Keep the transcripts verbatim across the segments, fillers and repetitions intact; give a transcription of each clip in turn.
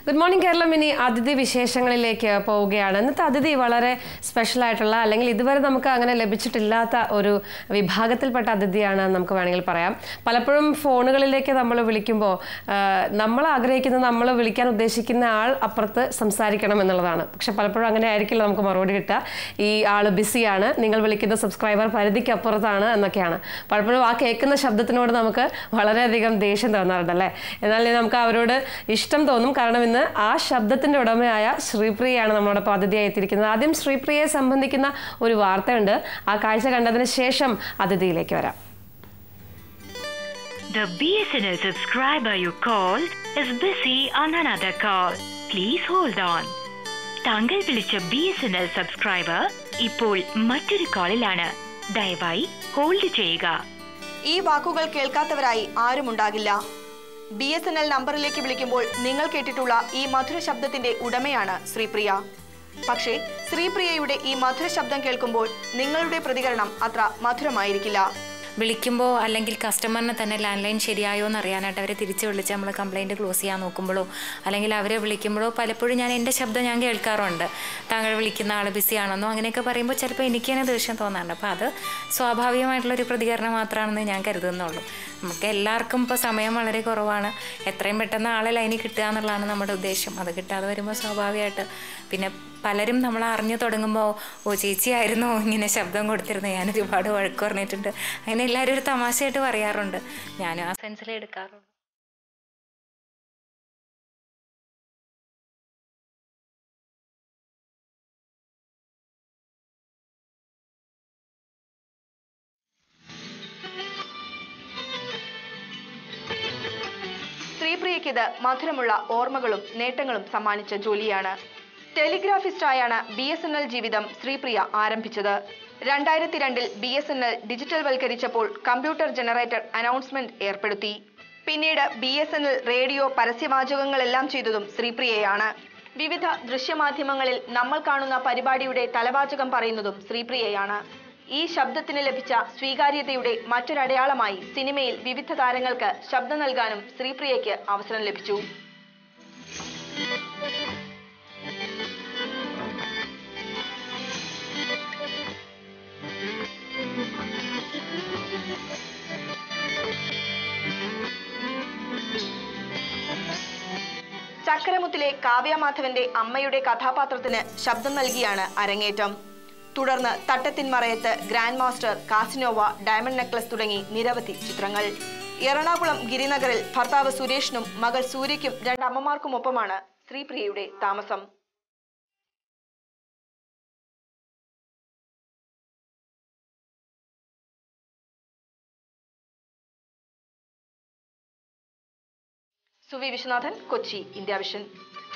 Good morning, Kerala. Mini Aditi Visheshangalilekku povukayanu. Innathe Aditi valare special aayittulla allengil iduvare namukku angane labhichittillatha oru vibhagathilpetta adithiyanu namukku venengil parayam. Palappozhum phonekalilekku nammal vilikkumbo nammal aagrahikkunna nammal vilikkan uddeshikkunna aal appurathu samsarikkanam ennulladanu. Pakshe palappozhum angane aayirikkilla namukku maruvadi kitta. Ee aal busy aanu. Ningal vilikkunna subscriber paridhikku appurathaanu ennokkeyanu. Palappozhum aa kekkunna ശബ്ദത്തിനോട് നമുക്ക് വളരെയധികം ദേഷ്യം തോന്നാറുണ്ടല്ലേ. എന്നാൽ നമുക്ക് അവരോട് ഇഷ്ടം തോന്നും. കാരണം ഇന്ന് ആ ശബ്ദത്തിന്റെ ഉടമയായ ശ്രീപ്രിയയാണ് നമ്മളോടൊപ്പം അതിഥിയായി എത്തിയിരിക്കുന്നത്. ആദ്യം ശ്രീപ്രിയയെ സംബന്ധിക്കുന്ന ഒരു വാർത്തയുണ്ട്. ആ കാഴ്ച കണ്ടതിന് ശേഷം അതിഥിയിലേക്ക് വരാം. The B S N L subscriber you called is busy on another call. Please hold on. താങ്കൾ വിളിച്ച B S N L subscriber ഇപ്പോൾ മറ്റൊരു കോളിലാണ്. ദയവായി ഹോൾഡ് ചെയ്യുക. ഈ വാക്കുകൾ കേൾക്കാത്തവരായി ആരും ഉണ്ടാകില്ല. ബി എസ് എൻ എൽ നമ്പറിലേക്ക് വിളിക്കുമ്പോൾ നിങ്ങൾ കേട്ടിട്ടുള്ള ഈ മധുര ശബ്ദത്തിന്റെ ഉടമയാണ് ശ്രീപ്രിയ. പക്ഷേ ശ്രീപ്രിയയുടെ ഈ മധുര ശബ്ദം കേൾക്കുമ്പോൾ നിങ്ങളുടെ പ്രതികരണം അത്ര മധുരമായിരിക്കില്ല. വിളിക്കുമ്പോൾ അല്ലെങ്കിൽ കസ്റ്റമറിന് തന്നെ ലാൻഡ് ലൈൻ ശരിയായോ എന്ന് അറിയാനായിട്ട് അവരെ തിരിച്ച് വിളിച്ച് നമ്മൾ കംപ്ലയിൻറ്റ് ക്ലോസ് ചെയ്യാൻ നോക്കുമ്പോഴോ അല്ലെങ്കിൽ അവരെ വിളിക്കുമ്പോഴോ പലപ്പോഴും ഞാൻ എൻ്റെ ശബ്ദം ഞാൻ കേൾക്കാറുണ്ട്. താങ്കൾ വിളിക്കുന്ന ആൾ ബിസി ആണെന്നോ അങ്ങനെയൊക്കെ പറയുമ്പോൾ ചിലപ്പോൾ എനിക്ക് തന്നെ ദേഷ്യം തോന്നാറുണ്ട്. അപ്പോൾ അത് സ്വാഭാവികമായിട്ടുള്ളൊരു പ്രതികരണം മാത്രമാണെന്ന് ഞാൻ കരുതുന്നുള്ളൂ. നമുക്ക് എല്ലാവർക്കും ഇപ്പോൾ സമയം വളരെ കുറവാണ്. എത്രയും പെട്ടെന്ന് ആളെ ലൈനിൽ കിട്ടുക എന്നുള്ളതാണ് നമ്മുടെ ഉദ്ദേശം. അത് കിട്ടാതെ വരുമ്പോൾ സ്വാഭാവികമായിട്ട് പിന്നെ പലരും നമ്മൾ അറിഞ്ഞു തുടങ്ങുമ്പോൾ ഓ ചേച്ചിയായിരുന്നോ ഇങ്ങനെ ശബ്ദം കൊടുത്തിരുന്നത്, ഞാൻ ഒരുപാട് വഴക്ക് പറഞ്ഞിട്ടുണ്ട്, അങ്ങനെ എല്ലാവരും ഒരു തമാശയായിട്ട് പറയാറുണ്ട്. ഞാനും ആ സെൻസിലേ എടുക്കാറുള്ളൂ. ശ്രീപ്രിയയ്ക്ക് ഇത് മധുരമുള്ള ഓർമ്മകളും നേട്ടങ്ങളും സമ്മാനിച്ച ജോലിയാണ്. ടെലിഗ്രാഫിസ്റ്റായാണ് ബി എസ് എൻ എൽ ജീവിതം ശ്രീപ്രിയ ആരംഭിച്ചത്. രണ്ടായിരത്തി രണ്ടിൽ B S N L digital വൽക്കരിച്ചപ്പോൾ കമ്പ്യൂട്ടർ ജനറേറ്റർ അനൗൺസ്മെന്റ് ഏർപ്പെടുത്തി. പിന്നീട് B S N L radio പരസ്യവാചകങ്ങളെല്ലാം ചെയ്തതും ശ്രീപ്രിയയാണ്. വിവിധ ദൃശ്യമാധ്യമങ്ങളിൽ നമ്മൾ കാണുന്ന പരിപാടിയുടെ തലവാചകം പറയുന്നതും ശ്രീപ്രിയയാണ്. ഈ ശബ്ദത്തിന് ലഭിച്ച സ്വീകാര്യതയുടെ മറ്റൊരടയാളമായി സിനിമയിൽ വിവിധ താരങ്ങൾക്ക് ശബ്ദം നൽകാനും ശ്രീപ്രിയയ്ക്ക് അവസരം ലഭിച്ചു. ചക്കരമുത്തിലെ കാവ്യമാധവന്റെ അമ്മയുടെ കഥാപാത്രത്തിന് ശബ്ദം നൽകിയാണ് അരങ്ങേറ്റം. തുടർന്ന് Thattathin Marayathu, Grand Master, Casanova, Diamond Necklace തുടങ്ങി നിരവധി ചിത്രങ്ങൾ. എറണാകുളം ഗിരിനഗറിൽ ഭർത്താവ് സുരേഷിനും മകൾ സൂര്യയ്ക്കും രണ്ടമ്മമാർക്കുമൊപ്പമാണ് ശ്രീപ്രിയയുടെ താമസം. സുവി വിശ്വനാഥൻ, കൊച്ചി, ഇന്ത്യാവിഷൻ.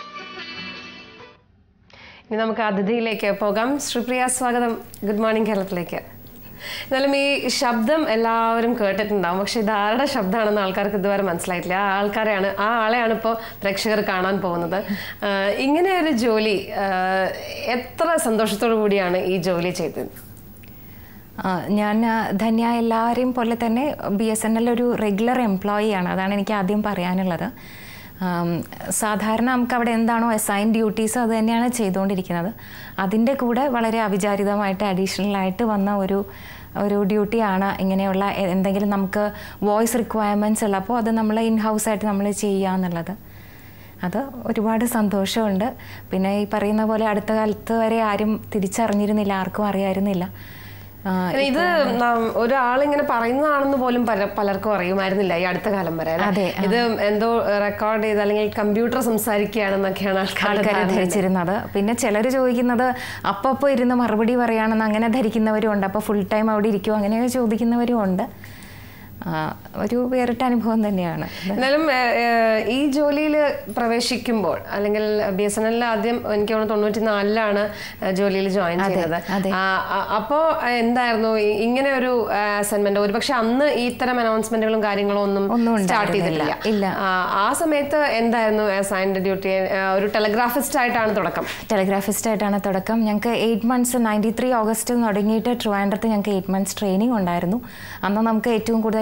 ഇനി നമുക്ക് അതിഥിയിലേക്ക് പോകാം. ശ്രീപ്രിയ, സ്വാഗതം. ഗുഡ് മോർണിംഗ് കേരളത്തിലേക്ക്. എന്നാലും ഈ ശബ്ദം എല്ലാവരും കേട്ടിട്ടുണ്ടാവും, പക്ഷെ ഇത് ആരുടെ ശബ്ദമാണെന്ന് ആൾക്കാർക്ക് ഇതുവരെ മനസ്സിലായിട്ടില്ല. ആ ആൾക്കാരെയാണ് ആ ആളെയാണ് ഇപ്പോൾ പ്രേക്ഷകർ കാണാൻ പോകുന്നത്. ഇങ്ങനെ ഒരു ജോലി എത്ര സന്തോഷത്തോടു കൂടിയാണ് ഈ ജോലി ചെയ്തത്? ഞാൻ ധന്യ എല്ലാവരെയും പോലെ തന്നെ ബി എസ് എൻ എൽ ഒരു റെഗുലർ എംപ്ലോയിയാണ്. അതാണ് എനിക്ക് ആദ്യം പറയാനുള്ളത്. സാധാരണ നമുക്ക് അവിടെ എന്താണോ അസൈൻ ഡ്യൂട്ടീസ് അത് തന്നെയാണ് ചെയ്തുകൊണ്ടിരിക്കുന്നത്. അതിൻ്റെ കൂടെ വളരെ അവിചാരിതമായിട്ട് അഡീഷണലായിട്ട് വന്ന ഒരു ഒരു ഡ്യൂട്ടിയാണ് ഇങ്ങനെയുള്ള എന്തെങ്കിലും നമുക്ക് വോയിസ് റിക്വയർമെൻറ്റ്സ് ഉള്ളപ്പോൾ അത് നമ്മൾ ഇൻ ഹൗസായിട്ട് നമ്മൾ ചെയ്യുക എന്നുള്ളത്. അത് ഒരുപാട് സന്തോഷമുണ്ട്. പിന്നെ ഈ പറയുന്ന പോലെ അടുത്ത കാലത്ത് വരെ ആരും തിരിച്ചറിഞ്ഞിരുന്നില്ല, ആർക്കും അറിയായിരുന്നില്ല. ഇത് ഒരാളിങ്ങനെ പറയുന്നതാണെന്ന് പോലും പലർക്കും അറിയുമായിരുന്നില്ല ഈ അടുത്ത കാലം വരെ. ഇത് എന്തോ റെക്കോർഡ് ചെയ്ത് അല്ലെങ്കിൽ കമ്പ്യൂട്ടർ സംസാരിക്കുകയാണെന്നൊക്കെയാണ് ആൾക്കാർ ധരിച്ചിരുന്നത്. പിന്നെ ചിലർ ചോദിക്കുന്നത് അപ്പോൾ ഇരുന്ന് മറുപടി പറയുകയാണെന്ന് അങ്ങനെ ധരിക്കുന്നവരും ഉണ്ട്. അപ്പോൾ ഫുൾ ടൈം അവിടെ ഇരിക്കുമോ അങ്ങനെയൊക്കെ ചോദിക്കുന്നവരും ഉണ്ട്. ഒരു വേറിട്ട അനുഭവം തന്നെയാണ്. എന്നാലും ഈ ജോലിയിൽ പ്രവേശിക്കുമ്പോൾ അല്ലെങ്കിൽ ബി എസ് എൻ എല്ലിൽ ആദ്യം എനിക്ക് തോന്നുന്നു തൊണ്ണൂറ്റി നാലിലാണ് ജോലിയിൽ ജോയിൻ ചെയ്തത്. അപ്പോൾ എന്തായിരുന്നു ഇങ്ങനെ ഒരു അസൈൻമെന്റ്? ഒരുപക്ഷെ അന്ന് ഇത്തരം അനൗൺസ്മെന്റുകളും കാര്യങ്ങളും ഒന്നും സ്റ്റാർട്ട് ചെയ്തിട്ടില്ല. ആ സമയത്ത് എന്തായിരുന്നു അസൈൻഡ് ഡ്യൂട്ടി? ഒരു ടെലിഗ്രാഫിസ്റ്റ് ആയിട്ടാണ് തുടക്കം. ടെലിഗ്രാഫിസ്റ്റ് ആയിട്ടാണ് തുടക്കം. ഞങ്ങൾക്ക് eight months ninety three August തുടങ്ങിയിട്ട് ട്രിവാൻഡ്രത്ത് ഞങ്ങൾക്ക് എയ്റ്റ് മന്ത്സ് ട്രെയിനിങ് ഉണ്ടായിരുന്നു. അന്ന് നമുക്ക് ഏറ്റവും കൂടുതൽ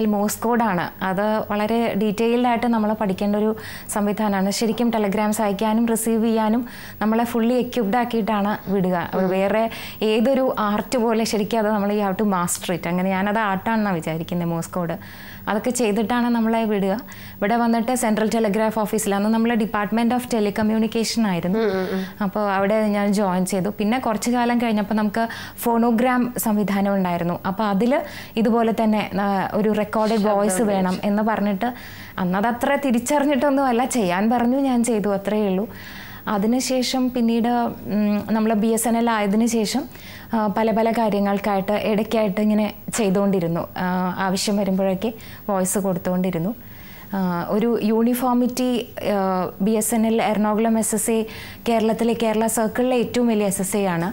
എൽ മോസ് കോഡാണ്. അത് വളരെ ഡീറ്റെയിൽഡ് ആയിട്ട് നമ്മൾ പഠിക്കേണ്ട ഒരു സംവിധാനമാണ്. ശരിക്കും ടെലഗ്രാംസ് അയക്കാനും റിസീവ് ചെയ്യാനും നമ്മളെ ഫുള്ളി എക്യുപ്ഡ് ആക്കിയിട്ടാണ് വിടുക. വേറെ ഏതൊരു ആർട്ട് പോലെ ശരിക്കും അത് നമ്മൾ ഈ ഹൗ ടു മാസ്റ്റർ ഇറ്റ്, അങ്ങനെ ഞാനത് ആർട്ടാണെന്നാണ് വിചാരിക്കുന്നത്. മോസ് കോഡ് അതൊക്കെ ചെയ്തിട്ടാണ് നമ്മളെ വിടുക. ഇവിടെ വന്നിട്ട് സെൻട്രൽ ടെലിഗ്രാഫ് ഓഫീസിലാണ്, നമ്മൾ ഡിപ്പാർട്ട്മെൻറ്റ് ഓഫ് ടെലികമ്മ്യൂണിക്കേഷൻ ആയിരുന്നു. അപ്പോൾ അവിടെ ഞാൻ ജോയിൻ ചെയ്തു. പിന്നെ കുറച്ച് കാലം കഴിഞ്ഞപ്പോൾ നമുക്ക് ഫോണോഗ്രാം സംവിധാനം ഉണ്ടായിരുന്നു. അപ്പോൾ അതിൽ ഇതുപോലെ തന്നെ ഒരു റെക്കോർഡഡ് വോയിസ് വേണം എന്ന് പറഞ്ഞിട്ട്, അന്നതത്ര തിരിച്ചറിഞ്ഞിട്ടൊന്നും അല്ല, ചെയ്യാൻ പറഞ്ഞു, ഞാൻ ചെയ്തു, അത്രയേ ഉള്ളൂ. അതിനുശേഷം പിന്നീട് നമ്മൾ ബി എസ് എൻ എൽ ആയതിനു ശേഷം പല പല കാര്യങ്ങൾക്കായിട്ട് ഇടയ്ക്കായിട്ട് ഇങ്ങനെ ചെയ്തുകൊണ്ടിരുന്നു. ആവശ്യം വരുമ്പോഴൊക്കെ വോയിസ് കൊടുത്തുകൊണ്ടിരുന്നു. ഒരു uniformity B S N L Ernakulam S S A കേരളത്തിലെ കേരള സർക്കിളിലെ ഏറ്റവും വലിയ എസ് എസ് എ ആണ്.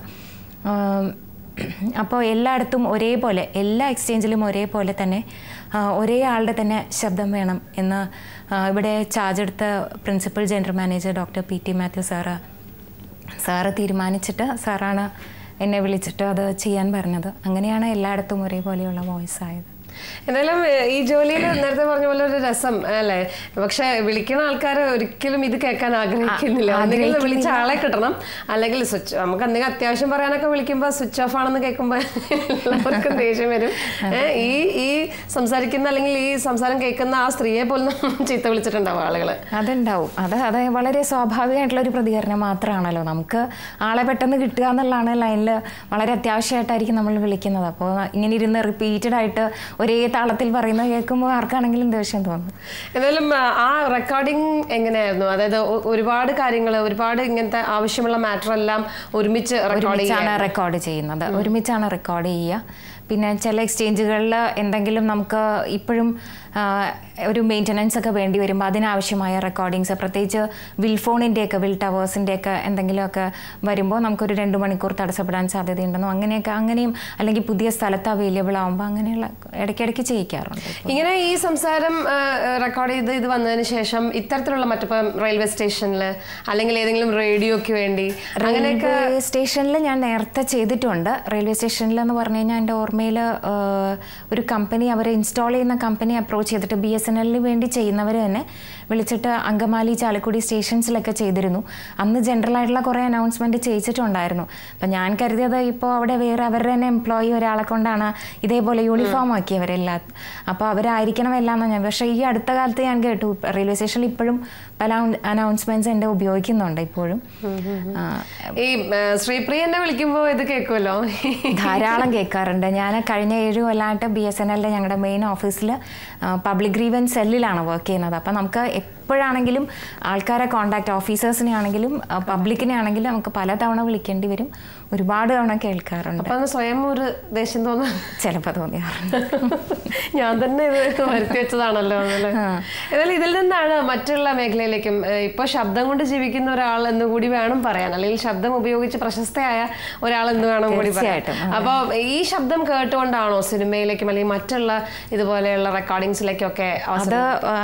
അപ്പോൾ എല്ലായിടത്തും ഒരേപോലെ, എല്ലാ എക്സ്ചേഞ്ചിലും ഒരേപോലെ തന്നെ ഒരേ ആളുടെ തന്നെ ശബ്ദം വേണം എന്ന് ഇവിടെ ചാർജ് എടുത്ത principal general manager doctor P T Mathew sir sir തീരുമാനിച്ചിട്ട് സാറാണ് എന്നെ വിളിച്ചിട്ട് അത് ചെയ്യാൻ പറഞ്ഞത്. അങ്ങനെയാണ് എല്ലായിടത്തും ഒരേപോലെയുള്ള വോയിസ് ആയത്. എന്തായാലും ഈ ജോലിയിൽ നേരത്തെ പറഞ്ഞ പോലെ ഒരു രസം അല്ലേ, പക്ഷെ വിളിക്കുന്ന ആൾക്കാർ ഒരിക്കലും ഇത് കേൾക്കാൻ ആഗ്രഹിക്കുന്നില്ല. എന്തെങ്കിലും വിളിച്ച ആളെ കിട്ടണം, അല്ലെങ്കിൽ സ്വിച്ച്, നമുക്ക് എന്തെങ്കിലും അത്യാവശ്യം പറയാനൊക്കെ വിളിക്കുമ്പോൾ സ്വിച്ച് ഓഫ് ആണെന്ന് കേൾക്കുമ്പോൾ എല്ലാവർക്കും ദേഷ്യം വരും. ഈ ഈ സംസാരിക്കുന്ന അല്ലെങ്കിൽ ഈ സംസാരം കേൾക്കുന്ന ആ സ്ത്രീയെ പോലും ചീത്ത വിളിച്ചിട്ടുണ്ടാവും ആളുകൾ. അതുണ്ടാവും. അത് അത് വളരെ സ്വാഭാവികമായിട്ടുള്ള ഒരു പ്രതികരണം മാത്രമാണല്ലോ. നമുക്ക് ആളെ പെട്ടെന്ന് കിട്ടുക എന്നുള്ളതാണ് ലൈനിൽ വളരെ അത്യാവശ്യമായിട്ടായിരിക്കും നമ്മൾ വിളിക്കുന്നത്. അപ്പോൾ ഇങ്ങനെ ഇരുന്ന് റിപ്പീറ്റഡ് ആയിട്ട് ഒരേ താളത്തിൽ പറയുന്നത് കേൾക്കുമ്പോൾ ആർക്കാണെങ്കിലും ദേഷ്യം തോന്നും. എന്തായാലും ആ റെക്കോർഡിങ് എങ്ങനെയായിരുന്നു? അതായത് ഒരുപാട് കാര്യങ്ങൾ, ഒരുപാട് ഇങ്ങനത്തെ ആവശ്യമുള്ള മാറ്റർ എല്ലാം ഒരുമിച്ച് ഒരുമിച്ചാണ് റെക്കോർഡ് ചെയ്യുന്നത്, ഒരുമിച്ചാണ് റെക്കോർഡ് ചെയ്യുക. പിന്നെ ചില എക്സ്ചേഞ്ചുകളിൽ എന്തെങ്കിലും നമുക്ക് ഇപ്പോഴും ഒരു മെയിൻ്റനൻസ് ഒക്കെ വേണ്ടി വരുമ്പോൾ അതിനാവശ്യമായ റെക്കോർഡിങ്സ്, പ്രത്യേകിച്ച് വിൽ ഫോണിൻ്റെയൊക്കെ വിൽ ടവേഴ്സിൻ്റെയൊക്കെ എന്തെങ്കിലുമൊക്കെ വരുമ്പോൾ നമുക്കൊരു രണ്ട് മണിക്കൂർ തടസ്സപ്പെടാൻ സാധ്യതയുണ്ടെന്നോ അങ്ങനെയൊക്കെ, അങ്ങനെയും അല്ലെങ്കിൽ പുതിയ സ്ഥലത്ത് അവൈലബിൾ ആകുമ്പോൾ അങ്ങനെയുള്ള ഇടയ്ക്കിടയ്ക്ക് ചെയ്യിക്കാറുണ്ട്. ഇങ്ങനെ ഈ സംസാരം റെക്കോർഡ് ചെയ്ത് ഇത് വന്നതിന് ശേഷം ഇത്തരത്തിലുള്ള മറ്റിപ്പം റെയിൽവേ സ്റ്റേഷനിൽ അല്ലെങ്കിൽ ഏതെങ്കിലും റേഡിയോയ്ക്ക് വേണ്ടി അങ്ങനെയൊക്കെ സ്റ്റേഷനിൽ ഞാൻ നേരത്തെ ചെയ്തിട്ടുണ്ട്. റെയിൽവേ സ്റ്റേഷനിൽ എന്ന് പറഞ്ഞു കഴിഞ്ഞാൽ എൻ്റെ ഓർമ്മയിൽ ഒരു കമ്പനി, അവർ ഇൻസ്റ്റാൾ ചെയ്യുന്ന കമ്പനി അപ്രോച്ച് ചെയ്തിട്ട് ബി എസ് എൻ എല്ലിന് വേണ്ടി ചെയ്യുന്നവർ തന്നെ വിളിച്ചിട്ട് അങ്കമാലി, ചാലക്കുടി സ്റ്റേഷൻസിലൊക്കെ ചെയ്തിരുന്നു. അന്ന് ജനറൽ ആയിട്ടുള്ള കുറേ അനൗൺസ്മെൻറ്റ് ചെയ്യിച്ചിട്ടുണ്ടായിരുന്നു. അപ്പം ഞാൻ കരുതിയത് ഇപ്പോൾ അവിടെ വേറെ അവരുടെ തന്നെ എംപ്ലോയി ഒരാളെ കൊണ്ടാണ് ഇതേപോലെ യൂണിഫോം ആക്കിയവരെല്ലാം, അപ്പോൾ അവരായിരിക്കണം എല്ലാം എന്ന് ഞാൻ. പക്ഷേ ഈ അടുത്ത കാലത്ത് ഞാൻ കേട്ടു റെയിൽവേ സ്റ്റേഷനിൽ ഇപ്പോഴും പല അനൗൺസ്മെന്റ്സ് എൻ്റെ ഉപയോഗിക്കുന്നുണ്ട് ഇപ്പോഴും. ഈ ശ്രീപ്രിയ എന്നെ വിളിക്കുമ്പോൾ ഇത് കേൾക്കുമല്ലോ, ധാരാളം കേൾക്കാറുണ്ട്. ഞാൻ കഴിഞ്ഞ ഏഴ് കൊല്ലമായിട്ട് ബി എസ് എൻ എല്ലിൻ്റെ ഞങ്ങളുടെ മെയിൻ ഓഫീസിൽ പബ്ലിക് ഗ്രീവൻസ് സെല്ലിലാണ് വർക്ക് ചെയ്യുന്നത്. അപ്പം നമുക്ക് എപ്പോഴാണെങ്കിലും ആൾക്കാരെ കോൺടാക്ട്, ഓഫീസേഴ്സിനെ ആണെങ്കിലും പബ്ലിക്കിനെ ആണെങ്കിലും നമുക്ക് പലതവണ വിളിക്കേണ്ടി വരും. ഒരുപാട് തവണ കേൾക്കാറുണ്ട്. അപ്പം സ്വയം ഒരു ദേഷ്യം തോന്നുന്നു ചിലപ്പോൾ തോന്നിയാറുണ്ട്. ഞാൻ തന്നെ ഇത് വരുത്തി വെച്ചതാണല്ലോ. എന്നാലും ഇതിൽ നിന്നാണ് മറ്റുള്ള മേഖലയിലേക്കും, ഇപ്പോൾ ശബ്ദം കൊണ്ട് ജീവിക്കുന്ന ഒരാൾ എന്ന് കൂടി വേണം പറയാൻ, അല്ലെങ്കിൽ ശബ്ദം ഉപയോഗിച്ച് പ്രശസ്തയായ ഒരാൾ എന്ന് വേണം കൂടി പറയാൻ. അപ്പോൾ ഈ ശബ്ദം കേട്ടുകൊണ്ടാണോ സിനിമയിലേക്കും അല്ലെങ്കിൽ മറ്റുള്ള ഇതുപോലെയുള്ള റെക്കോർഡിങ്സിലേക്കൊക്കെ? അത്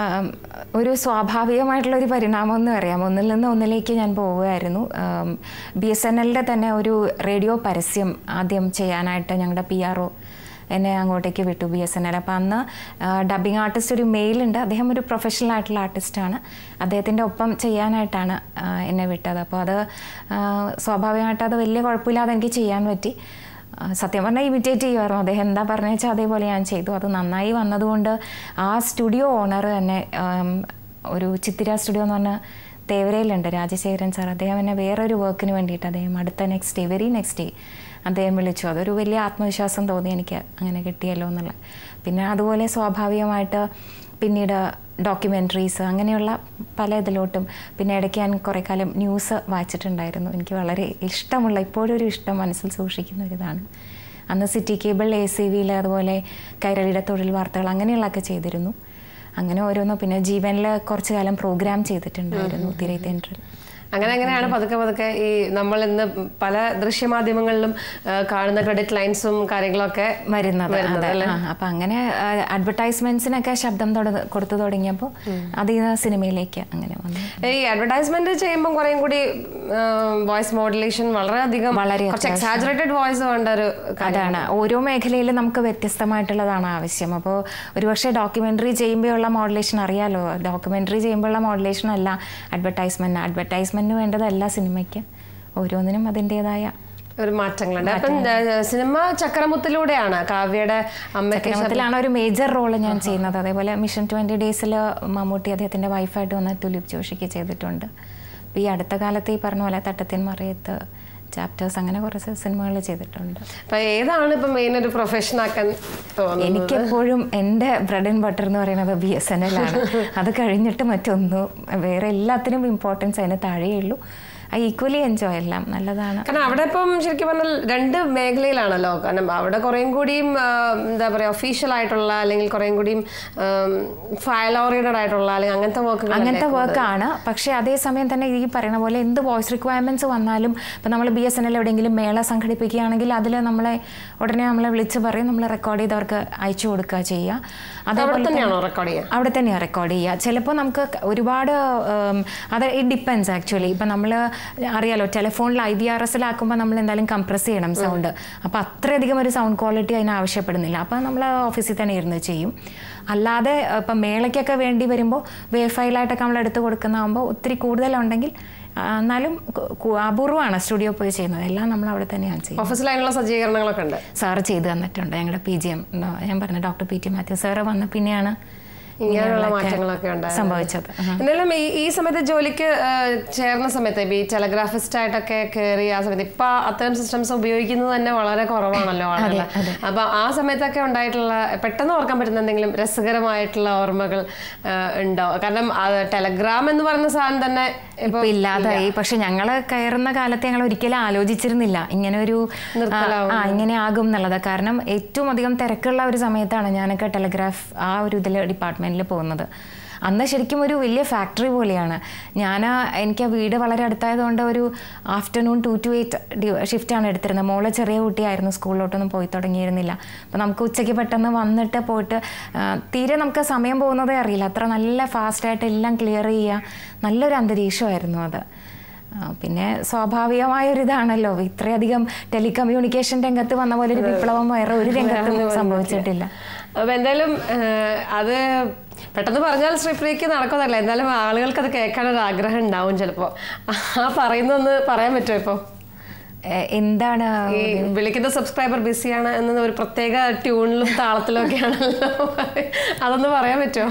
ഒരു സ്വാഭാവികമായിട്ടുള്ള ഒരു പരിണാമം എന്ന് പറയാം. ഒന്നിൽ നിന്ന് ഒന്നിലേക്ക് ഞാൻ പോവുകയായിരുന്നു. ബി എസ് എൻ എല്ലിൻ്റെ തന്നെ ഒരു റേഡിയോ പരസ്യം ആദ്യം ചെയ്യാനായിട്ട് ഞങ്ങളുടെ പി ആർ ഒ എന്നെ അങ്ങോട്ടേക്ക് വിട്ടു, ബി എസ് എൻ എൽ. അപ്പോൾ അന്ന് ഡബ്ബിങ് ആർട്ടിസ്റ്റ് ഒരു മെയിലുണ്ട്, അദ്ദേഹം ഒരു പ്രൊഫഷണൽ ആയിട്ടുള്ള ആർട്ടിസ്റ്റാണ്, അദ്ദേഹത്തിൻ്റെ ഒപ്പം ചെയ്യാനായിട്ടാണ് എന്നെ വിട്ടത്. അപ്പോൾ അത് സ്വാഭാവികമായിട്ട് അത് വലിയ കുഴപ്പമില്ലാതെ എനിക്ക് ചെയ്യാൻ പറ്റി. സത്യം പറഞ്ഞാൽ ഇമിറ്റേറ്റ് ചെയ്യുമായിരുന്നു, അദ്ദേഹം എന്താ പറഞ്ഞു വെച്ചാൽ അതേപോലെ ഞാൻ ചെയ്തു. അത് നന്നായി വന്നതുകൊണ്ട് ആ സ്റ്റുഡിയോ ഓണർ തന്നെ, ഒരു ചിത്തിര സ്റ്റുഡിയോ എന്ന് പറഞ്ഞാൽ തേവരയിലുണ്ട്, രാജശേഖരൻ സാർ, അദ്ദേഹം എന്നെ വേറൊരു വർക്കിന് വേണ്ടിയിട്ട് അദ്ദേഹം അടുത്ത next day, very next day അദ്ദേഹം വിളിച്ചു. അതൊരു വലിയ ആത്മവിശ്വാസം തോന്നി എനിക്ക്, അങ്ങനെ കിട്ടിയല്ലോ എന്നുള്ള. പിന്നെ അതുപോലെ സ്വാഭാവികമായിട്ട് പിന്നീട് ഡോക്യുമെൻ്ററീസ് അങ്ങനെയുള്ള പല ഇതിലോട്ടും, പിന്നെ ഇടയ്ക്ക് ഞാൻ കുറേ കാലം ന്യൂസ് വായിച്ചിട്ടുണ്ടായിരുന്നു. എനിക്ക് വളരെ ഇഷ്ടമുള്ള, ഇപ്പോഴും ഒരു ഇഷ്ടം മനസ്സിൽ സൂക്ഷിക്കുന്ന ഒരിതാണ്. അന്ന് സിറ്റി കേബിൾ, എ സി വിയിൽ, അതുപോലെ കൈരളിയുടെ തൊഴിൽ വാർത്തകൾ അങ്ങനെയുള്ളതൊക്കെ ചെയ്തിരുന്നു. അങ്ങനെ ഓരോന്നോ. പിന്നെ ജീവനിൽ കുറച്ചു കാലം പ്രോഗ്രാം ചെയ്തിട്ടുണ്ടായിരുന്നു തിരയിത്തേണ്ടറിൽ. അങ്ങനെ അങ്ങനെയാണ് പതുക്കെ പതുക്കെ ഈ നമ്മൾ ഇന്ന് പല ദൃശ്യമാധ്യമങ്ങളിലും കാണുന്ന ക്രെഡിറ്റ് ലൈൻസും കാര്യങ്ങളൊക്കെ വരുന്നത്. അപ്പം അങ്ങനെ അഡ്വർടൈസ്മെന്റ്സിനൊക്കെ ശബ്ദം കൊടുത്തു തുടങ്ങിയപ്പോൾ അതിൽ നിന്ന് സിനിമയിലേക്ക് അങ്ങനെ വന്നു. ഈ അഡ്വർടൈസ്മെന്റ് ചെയ്യുമ്പോൾ കുറേയും കൂടി വോയിസ് മോഡുലേഷൻ വളരെയധികം വളരെ കുറച്ച് എക്സാജറേറ്റഡ് വോയിസ് വേണ്ട ഒരു അതാണ്. ഓരോ മേഖലയിലും നമുക്ക് വ്യത്യസ്തമായിട്ടുള്ളതാണ് ആവശ്യം. അപ്പോൾ ഒരുപക്ഷെ ഡോക്യുമെൻ്ററി ചെയ്യുമ്പോഴുള്ള മോഡുലേഷൻ അറിയാലോ, ഡോക്യുമെൻ്ററി ചെയ്യുമ്പോഴുള്ള മോഡുലേഷൻ അല്ല അഡ്വർടൈസ്മെൻറ്റ്, അഡ്വർടൈസ്മെൻറ്റിന് വേണ്ടതല്ല സിനിമയ്ക്ക്. ഓരോന്നിനും അതിൻ്റേതായ ഒരു മാറ്റങ്ങളുണ്ട്. അപ്പം സിനിമ ചക്രമുത്തിലൂടെയാണ് കാവ്യയുടെ ചക്രമുത്തിലാണ് ഒരു മേജർ റോള് ഞാൻ ചെയ്യുന്നത്. അതേപോലെ മിഷൻ ട്വൻറ്റി ഡേയ്സിൽ മമ്മൂട്ടി അദ്ദേഹത്തിൻ്റെ വൈഫായിട്ട് വന്ന് തുലിപ് ജോഷിക്ക് ചെയ്തിട്ടുണ്ട്. അപ്പോൾ ഈ അടുത്ത കാലത്ത് ഈ പറഞ്ഞ പോലെ തട്ടത്തിൻ മറയത്ത്, ചാപ്റ്റേഴ്സ്, അങ്ങനെ കുറച്ച് സിനിമകൾ ചെയ്തിട്ടുണ്ട്. അപ്പം ഏതാണ് ഇപ്പം മെയിൻ ഒരു പ്രൊഫഷൻ ആക്കാൻ തോന്നുന്നത്? എനിക്കെപ്പോഴും എൻ്റെ ബ്രെഡ് ആൻഡ് ബട്ടർ എന്ന് പറയുന്നത് ബി എസ് എൻ എൽ ആണ്. അത് കഴിഞ്ഞിട്ട് മറ്റൊന്നും, വേറെ എല്ലാത്തിനും ഇമ്പോർട്ടൻസ് അതിന് താഴെയുള്ളൂ. ഐ ഈക്വലി എൻജോയ്, എല്ലാം നല്ലതാണ്. കാരണം അവിടെ ഇപ്പം ശരിക്കും പറഞ്ഞാൽ രണ്ട് മേഖലയിലാണല്ലോ. കാരണം അവിടെ കുറേയും കൂടിയും എന്താ പറയുക ഒഫീഷ്യൽ ആയിട്ടുള്ള അല്ലെങ്കിൽ കുറേയും കൂടിയും ഫയൽ ഓറിയന്റഡ് ആയിട്ടുള്ള അല്ലെങ്കിൽ അങ്ങനത്തെ വർക്ക് അങ്ങനത്തെ വർക്കാണ്. പക്ഷേ അതേസമയം തന്നെ ഈ പറയുന്ന പോലെ എന്ത് വോയിസ് റിക്വയർമെൻറ്റ്സ് വന്നാലും ഇപ്പം നമ്മൾ ബി എസ് എൻ എൽ എവിടെയെങ്കിലും മേള സംഘടിപ്പിക്കുകയാണെങ്കിൽ അതിൽ നമ്മളെ ഉടനെ നമ്മളെ വിളിച്ച് പറയും, നമ്മൾ റെക്കോർഡ് ചെയ്തവർക്ക് അയച്ചു കൊടുക്കുക ചെയ്യുക. അതേപോലെ തന്നെയാണോ റെക്കോർഡ് ചെയ്യുക? അവിടെ തന്നെയാണ് റെക്കോർഡ് ചെയ്യുക. ചിലപ്പോൾ നമുക്ക് ഒരുപാട് അത് ഇറ്റ് ഡിപ്പെൻസ് ആക്ച്വലി. ഇപ്പം നമ്മൾ അറിയാലോ ടെലിഫോണിൽ ഐ വി ആർ എസിലാക്കുമ്പോൾ നമ്മൾ എന്തായാലും കംപ്രസ് ചെയ്യണം സൗണ്ട്. അപ്പോൾ അത്രയധികം ഒരു സൗണ്ട് ക്വാളിറ്റി അതിന് ആവശ്യപ്പെടുന്നില്ല. അപ്പോൾ നമ്മൾ ഓഫീസിൽ തന്നെ ഇരുന്ന് ചെയ്യും. അല്ലാതെ ഇപ്പം മേളയ്ക്കൊക്കെ വേണ്ടി വരുമ്പോൾ വേവ് ഫയലായിട്ടൊക്കെ നമ്മൾ എടുത്ത് കൊടുക്കുന്നതാകുമ്പോൾ ഒത്തിരി കൂടുതലുണ്ടെങ്കിൽ എന്നാലും അപൂർവമാണ് സ്റ്റുഡിയോ പോയി ചെയ്യുന്നത്. എല്ലാം നമ്മൾ അവിടെ തന്നെയാണ് ചെയ്യുന്നത്. ഓഫീസിലായിട്ടുള്ള സജ്ജീകരണങ്ങളൊക്കെ ഉണ്ട്. സാറ് ചെയ്ത് തന്നിട്ടുണ്ട്. ഞങ്ങളുടെ പി ജി എം ഞാൻ പറഞ്ഞ doctor P T Mathew sir വന്ന പിന്നെയാണ് ഇങ്ങനെയുള്ള മാറ്റങ്ങളൊക്കെ സംഭവിച്ചത്. എന്നാലും ഈ സമയത്ത് ജോലിക്ക് ചേർന്ന സമയത്ത് ഈ ടെലഗ്രാഫിസ്റ്റ് ആയിട്ടൊക്കെ കയറി ആ സമയത്ത് ഇപ്പൊ അത്തരം സിസ്റ്റംസ് ഉപയോഗിക്കുന്നത് തന്നെ വളരെ കുറവാണല്ലോ ആളുകൾ. അപ്പൊ ആ സമയത്തൊക്കെ ഉണ്ടായിട്ടുള്ള പെട്ടെന്ന് ഓർക്കാൻ പറ്റുന്ന എന്തെങ്കിലും രസകരമായിട്ടുള്ള ഓർമ്മകൾ ഉണ്ടോ? കാരണം ടെലഗ്രാം എന്ന് പറയുന്ന സാധനം തന്നെ ഇപ്പൊ ഇല്ലാതായി. പക്ഷെ ഞങ്ങള് കയറുന്ന കാലത്ത് ഞങ്ങൾ ഒരിക്കലും ആലോചിച്ചിരുന്നില്ല ഇങ്ങനെ ഒരു ആ ഇങ്ങനെ ആകും എന്നുള്ളത്. കാരണം ഏറ്റവും അധികം തിരക്കുള്ള ഒരു സമയത്താണ് ഞാനൊക്കെ ടെലഗ്രാഫ് ആ ഒരു ഇതിൽ ഡിപ്പാർട്ട്മെന്റ് പോകുന്നത്. അന്ന് ശരിക്കും ഒരു വലിയ ഫാക്ടറി പോലെയാണ്. ഞാൻ എനിക്ക് ആ വീട് വളരെ അടുത്തായതുകൊണ്ട് ഒരു ആഫ്റ്റർനൂൺ ടു ടു എയ്റ്റ് ഷിഫ്റ്റാണ് എടുത്തിരുന്നത്. മോളെ ചെറിയ കുട്ടിയായിരുന്നു, സ്കൂളിലോട്ടൊന്നും പോയി തുടങ്ങിയിരുന്നില്ല. അപ്പോൾ നമുക്ക് ഉച്ചയ്ക്ക് പെട്ടെന്ന് വന്നിട്ട് പോയിട്ട് തീരെ നമുക്ക് സമയം പോകുന്നതേ അറിയില്ല. അത്ര നല്ല ഫാസ്റ്റായിട്ട് എല്ലാം ക്ലിയർ ചെയ്യുക, നല്ലൊരു അന്തരീക്ഷമായിരുന്നു അത്. പിന്നെ സ്വാഭാവികമായൊരിതാണല്ലോ, ഇത്രയധികം ടെലികമ്മ്യൂണിക്കേഷൻ രംഗത്ത് വന്ന പോലെ ഒരു വിപ്ലവം വേറെ ഒരു രംഗത്തും സംഭവിച്ചിട്ടില്ല. അപ്പം എന്തായാലും അത് പെട്ടെന്ന് പറഞ്ഞാൽ ശ്രീപ്രിയക്ക് നടക്കുന്നതല്ല, എന്തായാലും ആളുകൾക്ക് അത് കേൾക്കാനൊരു ആഗ്രഹം ഉണ്ടാവും ചിലപ്പോൾ. ആ പറയുന്നൊന്ന് പറയാൻ പറ്റുമോ ഇപ്പോൾ? എന്താണ് ഈ വിളിക്കുന്ന സബ്സ്ക്രൈബർ ബിസിയാണ് എന്നത് ഒരു പ്രത്യേക ട്യൂണിലും താളത്തിലും ഒക്കെ ആണല്ലോ, അതൊന്ന് പറയാൻ പറ്റുമോ?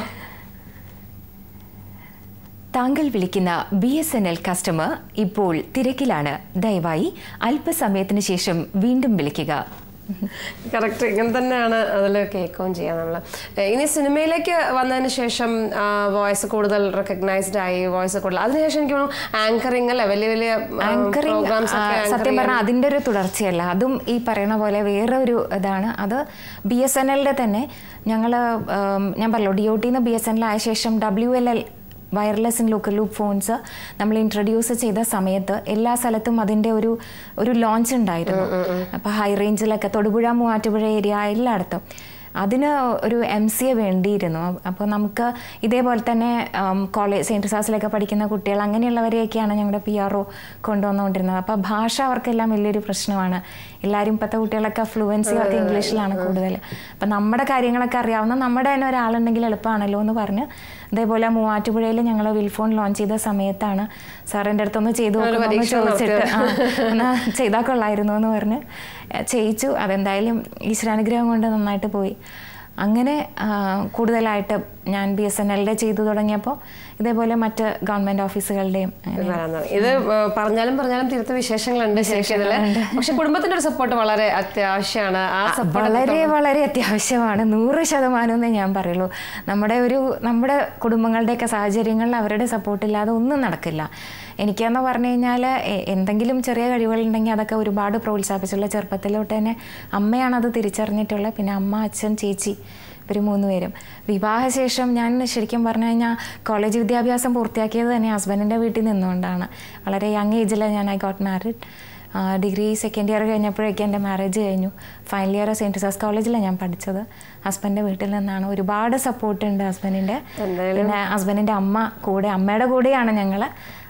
താങ്കൾ വിളിക്കുന്ന B S N L customer ഇപ്പോൾ തിരക്കിലാണ്. ദയവായി അല്പസമയത്തിന് ശേഷം വീണ്ടും വിളിക്കുക. കറക്റ്റ്, ഇങ്ങനെ തന്നെയാണ് അതിൽ കേൾക്കുകയും ചെയ്യാം നമ്മൾ. ഇനി സിനിമയിലേക്ക് വന്നതിന് ശേഷം വോയിസ് കൂടുതൽ റെക്കഗ്നൈസ്ഡ് ആയി, വോയിസ് കൂടുതൽ അതിനുശേഷം എനിക്ക് തോന്നുന്നു ആങ്കറിംഗ് അല്ലേ, വലിയ വലിയ ആങ്കറിംഗ് സത്യം പറഞ്ഞാൽ അതിൻ്റെ ഒരു തുടർച്ചയല്ല, അതും ഈ പറയുന്ന പോലെ വേറെ ഒരു ഇതാണ്. അത് ബി എസ് എൻ എല്ലിൻ്റെ തന്നെ ഞങ്ങൾ ഞാൻ പറഞ്ഞല്ലോ ഡി ഒ ടിന്ന് ബി എസ് എൻ എൽ ആയ ശേഷം W L L wireless in local loop phones നമ്മൾ ഇൻട്രൊഡ്യൂസ് ചെയ്ത സമയത്ത് എല്ലാ സ്ഥലത്തും അതിൻ്റെ ഒരു ഒരു ലോഞ്ച് ഉണ്ടായിരുന്നു. അപ്പോൾ ഹൈ റേഞ്ചിലൊക്കെ തൊടുപുഴ മൂവാറ്റുപുഴ ഏരിയ എല്ലായിടത്തും അതിന് ഒരു എം സി എ വേണ്ടിയിരുന്നു. അപ്പോൾ നമുക്ക് ഇതേപോലെ തന്നെ കോളേജ് സെയിൻറ്റ് സാസിലൊക്കെ പഠിക്കുന്ന കുട്ടികൾ അങ്ങനെയുള്ളവരെയൊക്കെയാണ് ഞങ്ങളുടെ പി ആർ ഒ കൊണ്ടുവന്നുകൊണ്ടിരുന്നത്. അപ്പോൾ ഭാഷ അവർക്കെല്ലാം വലിയൊരു പ്രശ്നമാണ്. എല്ലാവരും ഇപ്പോഴത്തെ കുട്ടികളൊക്കെ ഫ്ലുവൻസി ഒക്കെ ഇംഗ്ലീഷിലാണ് കൂടുതൽ. അപ്പം നമ്മുടെ കാര്യങ്ങളൊക്കെ അറിയാവുന്ന നമ്മുടെ തന്നെ ഒരാളുണ്ടെങ്കിൽ എളുപ്പമാണല്ലോ എന്ന് പറഞ്ഞ് ഇതേപോലെ മൂവാറ്റുപുഴയിൽ ഞങ്ങൾ വിൽഫോൺ ലോഞ്ച് ചെയ്ത സമയത്താണ് സാറിൻ്റെ അടുത്തൊന്ന് ചെയ്തു നോക്കുമെന്ന് ചോദിച്ചിട്ട് ഒന്ന് ചെയ്താൽ കൊള്ളായിരുന്നു എന്ന് പറഞ്ഞ് ചെയ്യിച്ചു. അതെന്തായാലും ഈശ്വരാനുഗ്രഹം കൊണ്ട് നന്നായിട്ട് പോയി. അങ്ങനെ കൂടുതലായിട്ട് ഞാൻ ബി എസ് എൻ എല്ലിൻ്റെ ചെയ്തു തുടങ്ങിയപ്പോൾ ഇതേപോലെ മറ്റ് ഗവൺമെൻറ് ഓഫീസുകളുടെയും ഇത് പറഞ്ഞാലും പറഞ്ഞാലും തീർത്ത വിശേഷങ്ങളുണ്ട് ശരിക്കും. പക്ഷെ കുടുംബത്തിൻ്റെ ഒരു സപ്പോർട്ട് വളരെ അത്യാവശ്യമാണ്. ആ വളരെ വളരെ അത്യാവശ്യമാണ്, നൂറ് ശതമാനം എന്നേ ഞാൻ പറയുള്ളൂ. നമ്മുടെ ഒരു നമ്മുടെ കുടുംബങ്ങളുടെയൊക്കെ സാഹചര്യങ്ങളിൽ അവരുടെ സപ്പോർട്ടില്ലാതെ ഒന്നും നടക്കില്ല. എനിക്കെന്ന് പറഞ്ഞു കഴിഞ്ഞാൽ എന്തെങ്കിലും ചെറിയ കഴിവുകളുണ്ടെങ്കിൽ അതൊക്കെ ഒരുപാട് പ്രോത്സാഹിപ്പിച്ചുള്ള ചെറുപ്പത്തിലോട്ട് തന്നെ അമ്മയാണത് തിരിച്ചറിഞ്ഞിട്ടുള്ളത്. പിന്നെ അമ്മ, അച്ഛൻ, ചേച്ചി ഇവർ മൂന്ന് പേരും. വിവാഹശേഷം ഞാൻ ശരിക്കും പറഞ്ഞു കഴിഞ്ഞാൽ കോളേജ് വിദ്യാഭ്യാസം പൂർത്തിയാക്കിയത് തന്നെ ഹസ്ബൻഡിൻ്റെ വീട്ടിൽ നിന്നുകൊണ്ടാണ്. വളരെ യങ് ഏജിൽ ഞാൻ I got married. Degree second year കഴിഞ്ഞപ്പോഴേക്കും എൻ്റെ മാരേജ് കഴിഞ്ഞു. ഫൈനൽ ഇയർ സെയിൻറ്റ് സാസ് കോളേജിലാണ് ഞാൻ പഠിച്ചത്. ഹസ്ബൻഡിൻ്റെ വീട്ടിൽ നിന്നാണ്. ഒരുപാട് സപ്പോർട്ടുണ്ട് ഹസ്ബൻഡിൻ്റെ. പിന്നെ ഹസ്ബൻഡിൻ്റെ അമ്മ കൂടെ, അമ്മയുടെ കൂടെയാണ് ഞങ്ങൾ.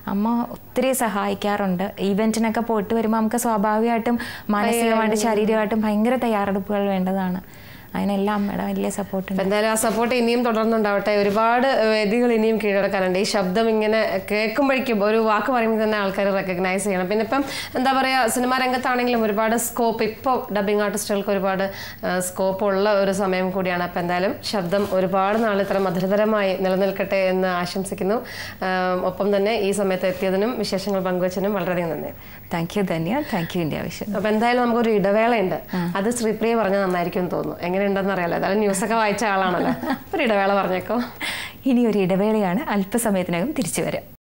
അമ്മ ഒത്തിരി സഹായിക്കാറുണ്ട്. ഈവൻറ്റിനൊക്കെ പോയിട്ട് വരുമ്പോൾ നമുക്ക് സ്വാഭാവികമായിട്ടും മാനസികമായിട്ടും ശാരീരികമായിട്ടും ഭയങ്കര തയ്യാറെടുപ്പുകൾ വേണ്ടതാണ്. അതിനെല്ലാം അമ്മയുടെ വലിയ സപ്പോർട്ട് ഉണ്ട്. എന്തായാലും ആ സപ്പോർട്ട് ഇനിയും തുടർന്നുണ്ടാവട്ടെ. ഒരുപാട് വേദികൾ ഇനിയും കീഴടക്കാനുണ്ട്. ഈ ശബ്ദം ഇങ്ങനെ കേൾക്കുമ്പോഴേക്കും ഒരു വാക്ക് പറയുമ്പോൾ തന്നെ ആൾക്കാർ റെക്കഗ്നൈസ് ചെയ്യണം. പിന്നെ ഇപ്പം എന്താ പറയുക, സിനിമാ രംഗത്താണെങ്കിലും ഒരുപാട് സ്കോപ്പ്, ഇപ്പോൾ ഡബിങ് ആർട്ടിസ്റ്റുകൾക്ക് ഒരുപാട് സ്കോപ്പ് ഉള്ള ഒരു സമയം കൂടിയാണ്. അപ്പം എന്തായാലും ശബ്ദം ഒരുപാട് നാൾ ഇത്ര മധുരതരമായി നിലനിൽക്കട്ടെ എന്ന് ആശംസിക്കുന്നു. ഒപ്പം തന്നെ ഈ സമയത്ത് എത്തിയതിനും വിശേഷങ്ങൾ പങ്കുവച്ചതിനും വളരെയധികം നന്ദി. Thank you Dhanya. Thank you India Vision. അപ്പം എന്തായാലും നമുക്കൊരു ഇടവേളയുണ്ട്. അത് ശ്രീപ്രിയ പറഞ്ഞാൽ നന്നായിരിക്കും എന്ന് തോന്നുന്നു. എങ്ങനെയുണ്ടെന്ന് അറിയാലോ, അതായത് ന്യൂസൊക്കെ വായിച്ച ആളാണല്ലോ. ഒരു ഇടവേള പറഞ്ഞേക്കോ. ഇനി ഒരു ഇടവേളയാണ്, അല്പസമയത്തിനകം തിരിച്ചു വരാം.